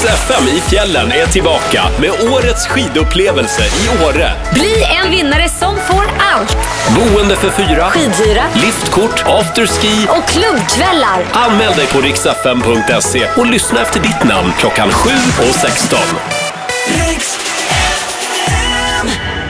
Rix FM i fjällen är tillbaka med årets skidupplevelse i Åre. Bli en vinnare som får allt. Boende för 4, skidhyra, liftkort, afterski och klubbkvällar. Anmäl dig på rixfm.se och lyssna efter ditt namn klockan 7 och 16. Rix FM.